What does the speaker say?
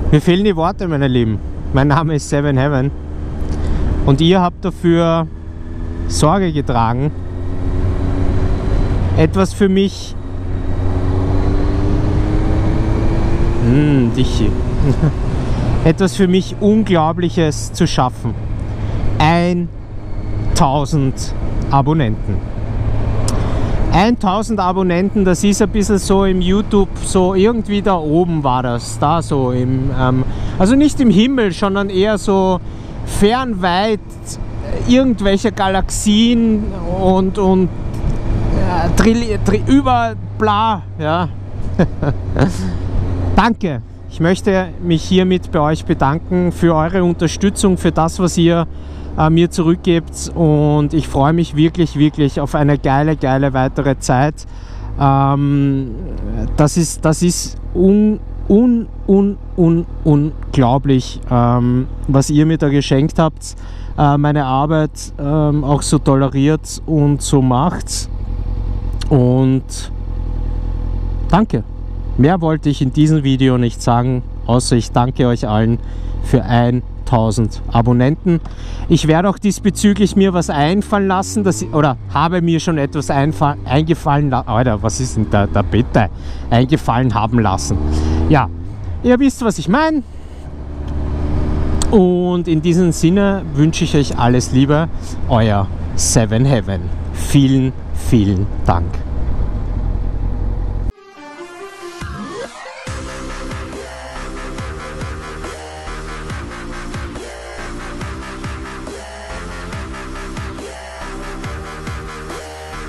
Mir fehlen die Worte, meine Lieben. Mein Name ist Seven Heaven und ihr habt dafür Sorge getragen, etwas für mich etwas für mich Unglaubliches zu schaffen. 1000 Abonnenten. 1000 Abonnenten, das ist ein bisschen so im YouTube, so irgendwie da oben war das, da so im, also nicht im Himmel, sondern eher so fernweit irgendwelche Galaxien und über bla, ja. Danke. Ich möchte mich hiermit bei euch bedanken für eure Unterstützung, für das, was ihr mir zurückgebt, und ich freue mich wirklich, wirklich auf eine geile weitere Zeit. Das ist unglaublich, was ihr mir da geschenkt habt, meine Arbeit auch so toleriert und so macht, und danke. Mehr wollte ich in diesem Video nicht sagen, außer ich danke euch allen für 1000 Abonnenten. Ich werde auch diesbezüglich mir was einfallen lassen, oder habe mir schon etwas eingefallen, Alter, was ist denn da bitte? Eingefallen haben lassen. Ja, ihr wisst, was ich meine. Und in diesem Sinne wünsche ich euch alles Liebe. Euer Seven Heaven. Vielen Dank.